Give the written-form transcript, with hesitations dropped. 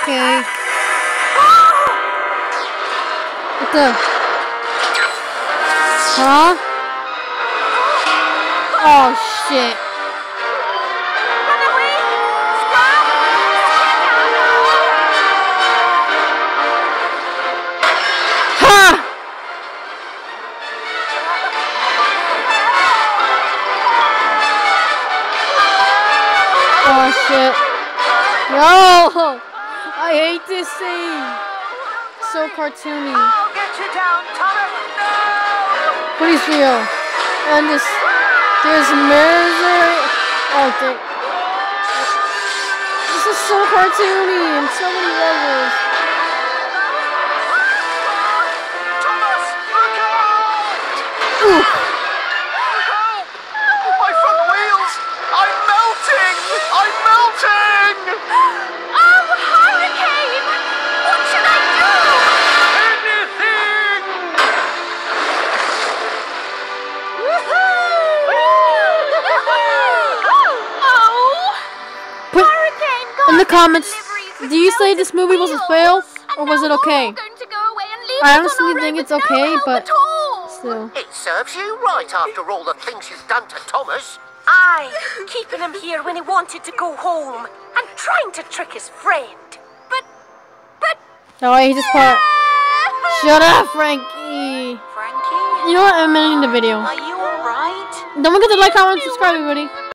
Okay. What the? Huh? Oh shit. Ha! Oh shit. No! I hate this scene. So cartoony. I'll get you down, Thomas. No! Pretty real. And there's mirrors there. Oh, this is so cartoony and so many levels. Thomas, look out! Ooh. Help! My front wheels! I'm melting! I'm melting! Oh, hurricane! What should I do? Anything! Oh! Hurricane got In the comments, deliveries do you say this movie was a fail, or was it okay? I honestly think it's okay, but still. It serves you right after all the things you've done to Thomas. Aye, keeping him here when he wanted to go home, and trying to trick his friend. But... No, I hate this part. Shut up, Frankie. Frankie? You know what? I'm ending the video. Are you alright? Don't forget to like, comment, and subscribe, everybody.